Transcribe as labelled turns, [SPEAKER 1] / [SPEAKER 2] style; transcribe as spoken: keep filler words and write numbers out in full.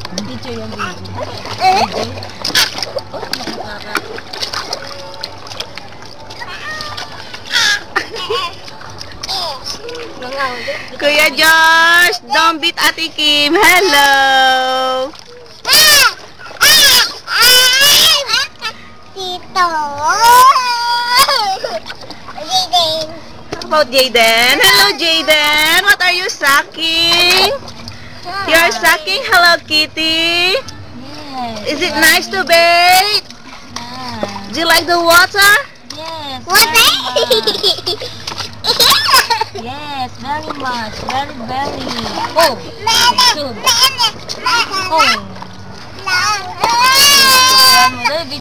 [SPEAKER 1] Picture yung video. Oh, nakakaka.
[SPEAKER 2] Kuya Josh, don't beat Ate Kim. Hello.
[SPEAKER 3] Tito. Jaden.
[SPEAKER 2] How about Jaden? Hello, Jaden. What are you sucking? You're sucking Hello Kitty.
[SPEAKER 1] Yes.
[SPEAKER 2] Is it nice to bathe?
[SPEAKER 1] Yeah.
[SPEAKER 2] Do you like the water?
[SPEAKER 1] Yes.
[SPEAKER 3] What?
[SPEAKER 1] Very much. Yes, very much. Very, very. Oh. Soon. Oh.
[SPEAKER 3] Mama.